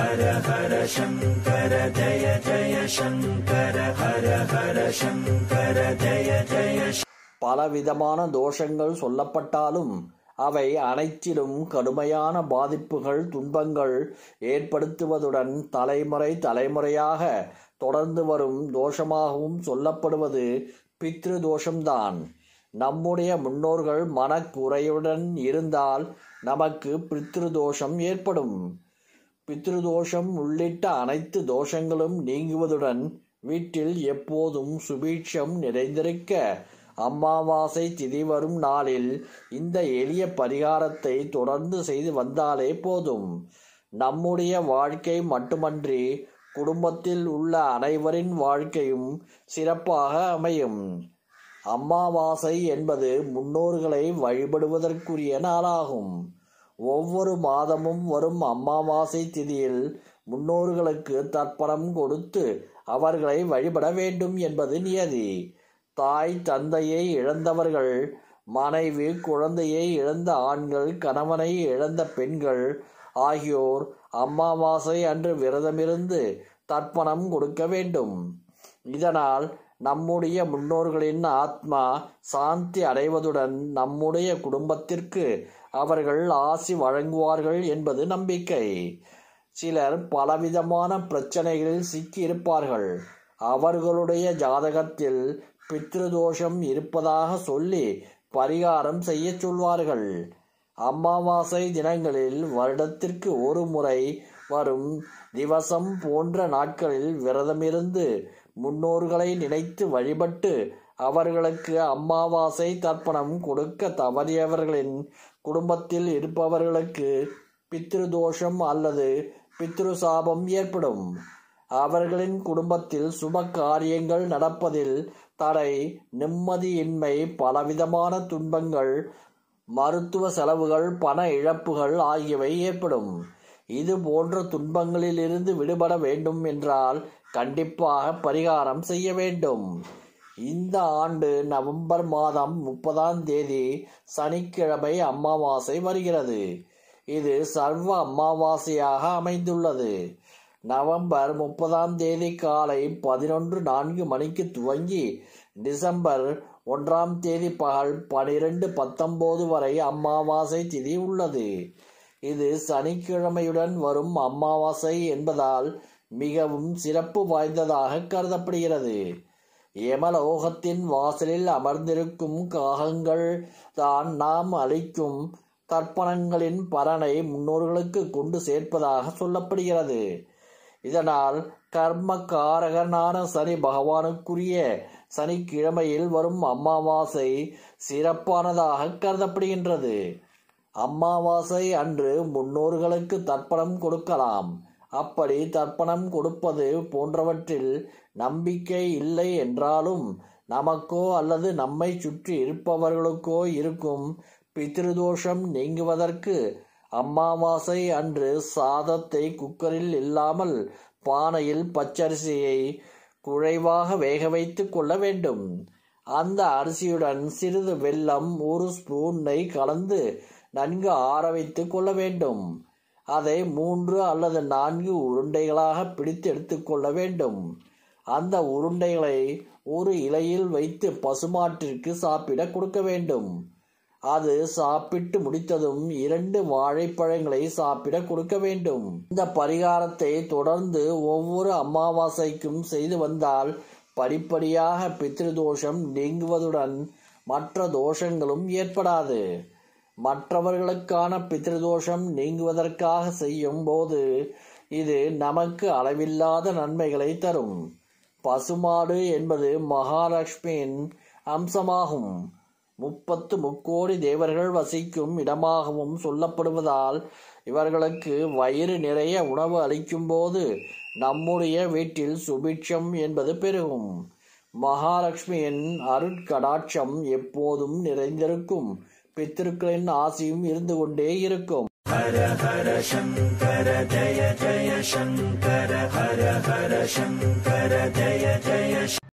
ஹர ஹர சங்கர ஜய ஜய சங்கர ஹர ஹர சங்கர ஜய ஜய. பலவிதமான தோஷங்கள் சொல்லப்பட்டாலும் அவை அனைத்திலும் கடுமையான பாதிப்புகள் துன்பங்கள் ஏற்படுத்துவதுடன் தலைமுறை தலைமுறையாக தொடர்ந்து வரும் தோஷமாகவும் சொல்லப்படுவது பித்ரு தோஷம்தான். நம்முடைய முன்னோர்கள் மனக்குறையுடன் இருந்தால் நமக்கு பித்ரு தோஷம் ஏற்படும். பித்ருதோஷம் உள்ளிட்ட அனைத்து தோஷங்களும் நீங்குவதுடன் வீட்டில் எப்போதும் சுபீட்சம் நிறைந்திருக்க அமாவாசை திதி வரும் நாளில் இந்த எளிய பரிகாரத்தை தொடர்ந்து செய்து வந்தாலே போதும். நம்முடைய வாழ்க்கை மட்டுமன்றி குடும்பத்தில் உள்ள அனைவரின் வாழ்க்கையும் சிறப்பாக அமையும். அமாவாசை என்பது முன்னோர்களை வழிபடுவதற்குரிய நாளாகும். ஒவ்வொரு மாதமும் வரும் அமாவாசை திதியில் முன்னோர்களுக்கு தர்ப்பணம் கொடுத்து அவர்களை வழிபட வேண்டும் என்பது நியதி. தாய் தந்தையை இழந்தவர்கள், மனைவி குழந்தையை இழந்த ஆண்கள், கணவனை இழந்த பெண்கள் ஆகியோர் அமாவாசை அன்று விரதமிருந்து தர்ப்பணம் கொடுக்க வேண்டும். இதனால் நம்முடைய முன்னோர்களின் ஆத்மா சாந்தி அடைவதுடன் நம்முடைய குடும்பத்திற்கு அவர்கள் ஆசி வழங்குவார்கள் என்பது நம்பிக்கை. சிலர் பலவிதமான பிரச்சனைகளில் சிக்கி இருப்பார்கள். அவர்களுடைய ஜாதகத்தில் பித்ருதோஷம் இருப்பதாக சொல்லி பரிகாரம் செய்ய சொல்வார்கள். அமாவாசை தினங்களில் வருடத்திற்கு ஒரு முறை வரும் திவசம் போன்ற நாட்களில் விரதமிருந்து முன்னோர்களை நினைத்து வழிபட்டு அவர்களுக்கு அமாவாசை தர்ப்பணம் கொடுக்க தவறியவர்களின் குடும்பத்தில் இருப்பவர்களுக்கு பித்ருதோஷம் அல்லது பித்ருசாபம் ஏற்படும். அவர்களின் குடும்பத்தில் சுப காரியங்கள் நடப்பதில் தடை, நிம்மதியின்மை, பலவிதமான துன்பங்கள், மருத்துவ செலவுகள், பண இழப்புகள் ஆகியவை ஏற்படும். இது போன்ற துன்பங்களில் இருந்து விடுபட வேண்டும் என்றால் கண்டிப்பாக பரிகாரம் செய்ய வேண்டும். இந்த ஆண்டு நவம்பர் மாதம் 30ஆம் தேதி சனிக்கிழமை அமாவாசை வருகிறது. இது சர்வ அமாவாசையாக அமைந்துள்ளது. நவம்பர் 30ஆம் தேதி காலை 11:04 மணிக்கு துவங்கி டிசம்பர் 1ஆம் தேதி பகல் 12:19 வரை அமாவாசை திதி உள்ளது. இது சனிக்கிழமையுடன் வரும் அமாவாசை என்பதால் மிகவும் சிறப்பு வாய்ந்ததாக கருதப்படுகிறது. யமலோகத்தின் வாசலில் அமர்ந்திருக்கும் காகங்கள் தான் நாம் அளிக்கும் தர்ப்பணங்களின் பலனை முன்னோர்களுக்கு கொண்டு சேர்ப்பதாக சொல்லப்படுகிறது. இதனால் கர்ம காரகனான சனி பகவானுக்குரிய சனிக்கிழமையில் வரும் அமாவாசை சிறப்பானதாக கருதப்படுகின்றது. அமாவாசை அன்று முன்னோர்களுக்கு தர்ப்பணம் கொடுக்கலாம். அப்படி தர்ப்பணம் கொடுப்பது போன்றவற்றில் நம்பிக்கை இல்லை என்றாலும் நமக்கோ அல்லது நம்மை சுற்றி இருப்பவர்களுக்கோ இருக்கும் பித்ருதோஷம் நீங்குவதற்கு அமாவாசை அன்று சாதத்தை குக்கரில் இல்லாமல் பானையில் பச்சரிசியை குழைவாக வேக வைத்து கொள்ள வேண்டும். அந்த அரிசியுடன் சிறிது வெல்லம், 1 ஸ்பூன் நெய் கலந்து நன்கு ஆற வைத்து கொள்ள வேண்டும். அதை 3 அல்லது 4 உருண்டைகளாக பிடித்து எடுத்துக்கொள்ள வேண்டும். அந்த உருண்டைகளை ஒரு இலையில் வைத்து பசுமாட்டிற்கு சாப்பிட கொடுக்க வேண்டும். அது சாப்பிட்டு முடித்ததும் 2 வாழைப்பழங்களை சாப்பிட கொடுக்க வேண்டும். இந்த பரிகாரத்தை தொடர்ந்து ஒவ்வொரு அமாவாசைக்கும் செய்து வந்தால் படிப்படியாக பித்ருதோஷம் நீங்குவதுடன் மற்ற தோஷங்களும் ஏற்படாது. மற்றவர்களுக்கான பித்ருதோஷம் நீங்குவதற்காக செய்யும் போது இது நமக்கு அளவில்லாத நன்மைகளை தரும். பசுமாடு என்பது மகாலட்சுமியின் அம்சமாகும். 30 முக்கோடி தேவர்கள் வசிக்கும் இடமாகவும் சொல்லப்படுவதால் இவர்களுக்கு வயிறு நிறைய உணவு அளிக்கும் போது நம்முடைய வீட்டில் சுபிட்சம் என்பது பெருகும். மகாலட்சுமியின் அருட்கடாட்சம் எப்போதும் நிறைந்திருக்கும். பித்ருக்களின் ஆசியும் இருந்து கொண்டே இருக்கும். ஹர ஹர சங்கர ஜய ஜய சங்கர ஹர ஹர சங்கர ஜய ஜய